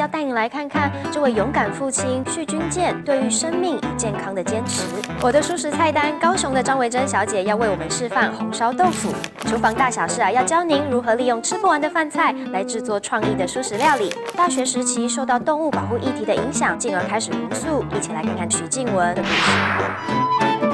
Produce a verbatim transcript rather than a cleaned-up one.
带你来看看这位勇敢父亲徐君健对于生命与健康的坚持。我的蔬食菜单，高雄的张维珍小姐要为我们示范红烧豆腐。厨房大小事啊，要教您如何利用吃不完的饭菜来制作创意的蔬食料理。大学时期受到动物保护议题的影响，进而开始茹素。一起来看看曲静雯的故事。